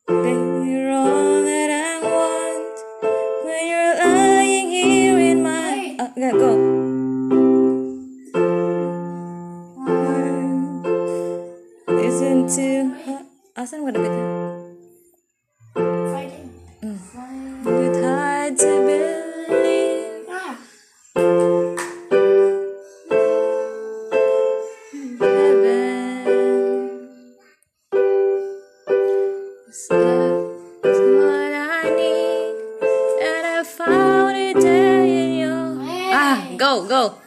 Baby, you're all that I want when you're lying here in my... yeah, go. Listen to... asan mo na ba ito? Fighting. It's hard to believe heaven. This love is what I need, and I found it there in your... go, go.